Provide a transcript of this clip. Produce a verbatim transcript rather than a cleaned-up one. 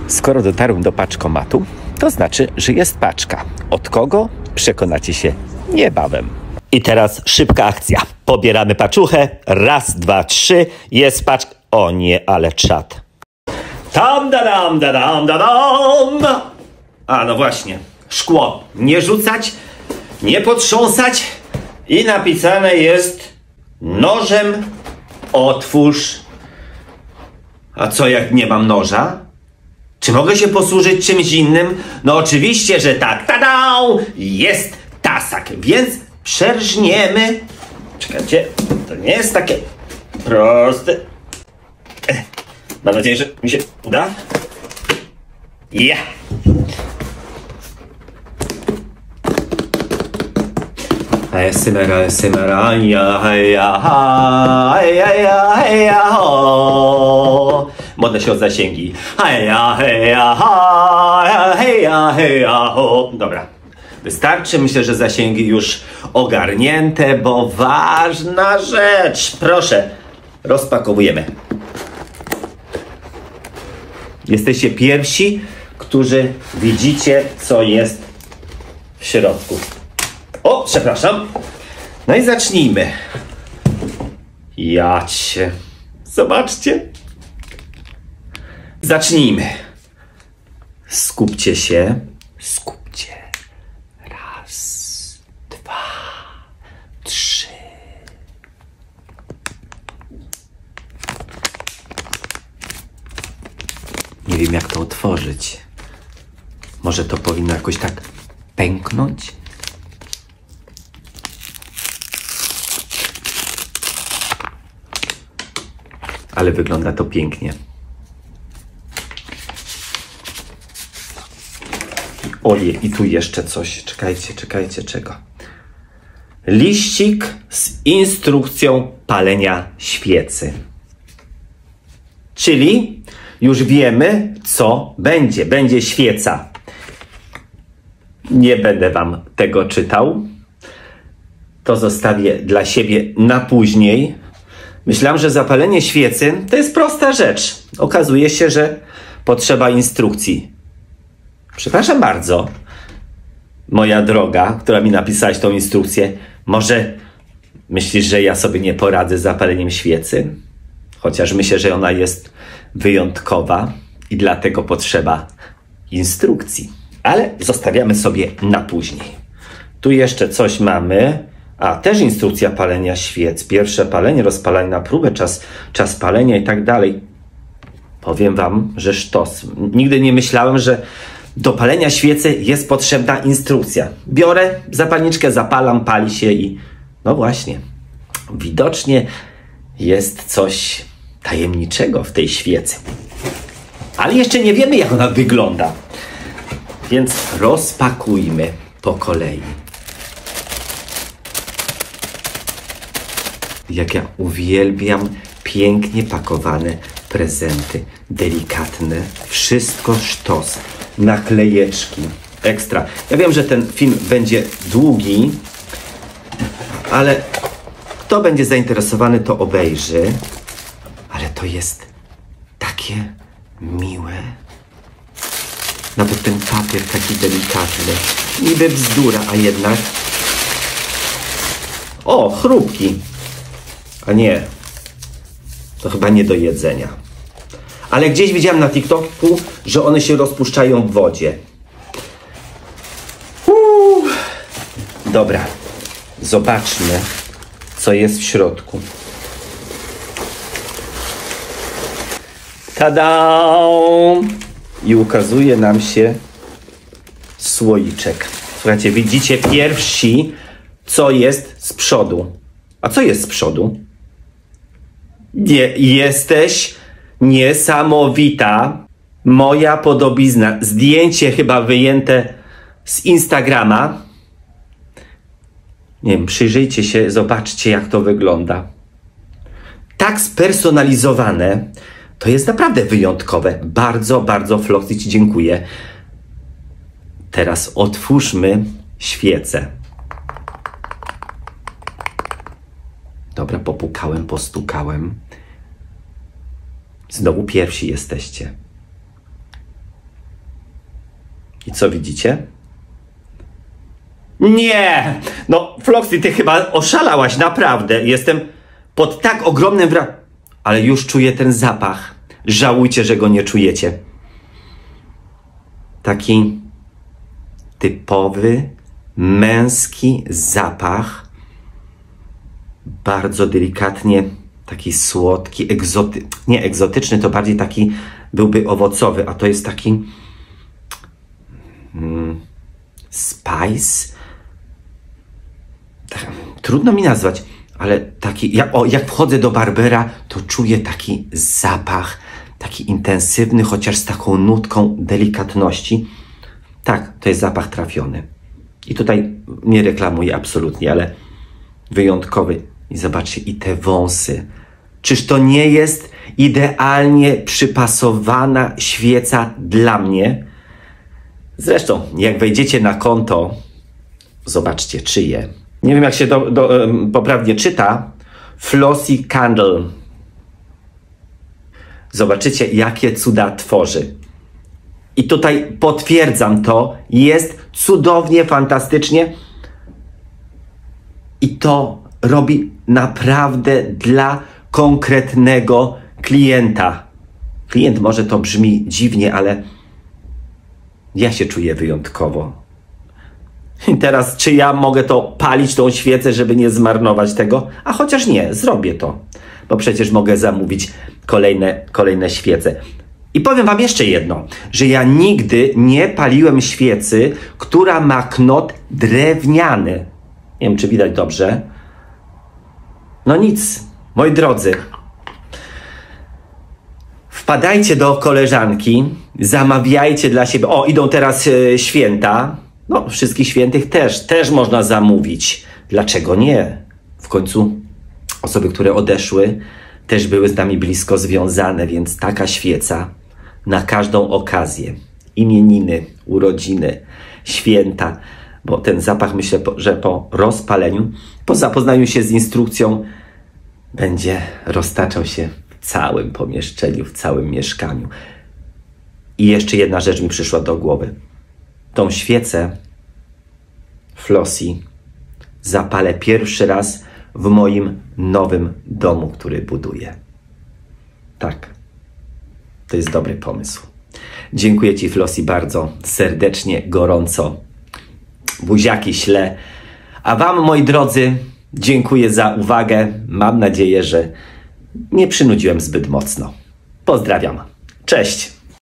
Skoro dotarłem do paczkomatu, to znaczy, że jest paczka. Od kogo? Przekonacie się niebawem. I teraz szybka akcja. Pobieramy paczuchę. Raz, dwa, trzy. Jest paczka. O nie, ale czad. Tam, da, dam, da, dam, da, dam. A, no właśnie. Szkło nie rzucać, nie potrząsać. I napisane jest nożem otwórz. A co jak nie mam noża? Czy mogę się posłużyć czymś innym? No oczywiście, że tak. Tada! Jest tasak, więc przerżniemy. Czekajcie, to nie jest takie proste. Mam nadzieję, że mi się uda. Ja! A S M R, A S M R, a ja, ja, ha, ja, ja, ja, ho. Modlę się o zasięgi. Heja, heja, ha, heja, heja, ho. Dobra, wystarczy. Myślę, że zasięgi już ogarnięte, bo ważna rzecz. Proszę, rozpakowujemy. Jesteście pierwsi, którzy widzicie, co jest w środku. O, przepraszam. No i zacznijmy. Jacie. Zobaczcie. Zacznijmy. Skupcie się. Skupcie. Raz, dwa, trzy. Nie wiem, jak to otworzyć. Może to powinno jakoś tak pęknąć? Ale wygląda to pięknie. Ojej, i tu jeszcze coś. Czekajcie, czekajcie, czego? Liścik z instrukcją palenia świecy. Czyli już wiemy, co będzie. Będzie świeca. Nie będę wam tego czytał. To zostawię dla siebie na później. Myślałem, że zapalenie świecy to jest prosta rzecz. Okazuje się, że potrzeba instrukcji. Przepraszam bardzo, moja droga, która mi napisałaś tą instrukcję. Może myślisz, że ja sobie nie poradzę z zapaleniem świecy? Chociaż myślę, że ona jest wyjątkowa i dlatego potrzeba instrukcji. Ale zostawiamy sobie na później. Tu jeszcze coś mamy. A, też instrukcja palenia świec. Pierwsze palenie, rozpalanie na próbę, czas, czas palenia i tak dalej. Powiem wam, że sztos. Nigdy nie myślałem, że do palenia świecy jest potrzebna instrukcja. Biorę zapalniczkę, zapalam, pali się i... No właśnie. Widocznie jest coś tajemniczego w tej świecy. Ale jeszcze nie wiemy, jak ona wygląda. Więc rozpakujmy po kolei. Jak ja uwielbiam pięknie pakowane prezenty. Delikatne. Wszystko sztos. Naklejeczki. Ekstra. Ja wiem, że ten film będzie długi, ale kto będzie zainteresowany, to obejrzy. Ale to jest takie miłe. Nawet ten papier taki delikatny. Niby bzdura, a jednak... O, chrupki. A nie, to chyba nie do jedzenia. Ale gdzieś widziałem na TikToku, że one się rozpuszczają w wodzie. Uuu. Dobra, zobaczmy, co jest w środku. Tada! I ukazuje nam się słoiczek. Słuchajcie, widzicie pierwsi, co jest z przodu. A co jest z przodu? Nie, jesteś niesamowita. Moja podobizna. Zdjęcie chyba wyjęte z Instagrama. Nie wiem, przyjrzyjcie się, zobaczcie, jak to wygląda. Tak spersonalizowane. To jest naprawdę wyjątkowe. Bardzo, bardzo, Floxy, ci dziękuję. Teraz otwórzmy świecę. Dobra, popukałem, postukałem. Znowu pierwsi jesteście. I co widzicie? Nie! No, Floxy, ty chyba oszalałaś, naprawdę. Jestem pod tak ogromnym wra... Ale już czuję ten zapach. Żałujcie, że go nie czujecie. Taki typowy, męski zapach. Bardzo delikatnie, taki słodki, egzoty... nie egzotyczny, to bardziej taki byłby owocowy, a to jest taki mm, spice. Tak, trudno mi nazwać, ale taki, jak, o, jak wchodzę do barbera, to czuję taki zapach, taki intensywny, chociaż z taką nutką delikatności. Tak, to jest zapach trafiony. I tutaj nie reklamuję absolutnie, ale wyjątkowy. I zobaczcie, i te wąsy. Czyż to nie jest idealnie przypasowana świeca dla mnie? Zresztą, jak wejdziecie na konto, zobaczcie czyje. Nie wiem, jak się do, do, um, poprawnie czyta. Flossy Candle. Zobaczycie, jakie cuda tworzy. I tutaj potwierdzam to. Jest cudownie, fantastycznie. I to robi naprawdę dla konkretnego klienta. Klient, może to brzmi dziwnie, ale ja się czuję wyjątkowo. I teraz, czy ja mogę to palić, tą świecę, żeby nie zmarnować tego? A chociaż nie, zrobię to. Bo przecież mogę zamówić kolejne, kolejne świece. I powiem wam jeszcze jedno, że ja nigdy nie paliłem świecy, która ma knot drewniany. Nie wiem, czy widać dobrze. No nic, moi drodzy. Wpadajcie do koleżanki, zamawiajcie dla siebie. O, idą teraz e, święta. No, wszystkich świętych też, też można zamówić. Dlaczego nie? W końcu osoby, które odeszły, też były z nami blisko związane, więc taka świeca na każdą okazję. Imieniny, urodziny, święta. Bo ten zapach, myślę, że po rozpaleniu, po zapoznaniu się z instrukcją, będzie roztaczał się w całym pomieszczeniu, w całym mieszkaniu. I jeszcze jedna rzecz mi przyszła do głowy. Tą świecę Flossy zapalę pierwszy raz w moim nowym domu, który buduję. Tak, to jest dobry pomysł. Dziękuję ci, Flossy, bardzo serdecznie, gorąco. Buziaki ślę. A wam, moi drodzy, dziękuję za uwagę. Mam nadzieję, że nie przynudziłem zbyt mocno. Pozdrawiam. Cześć.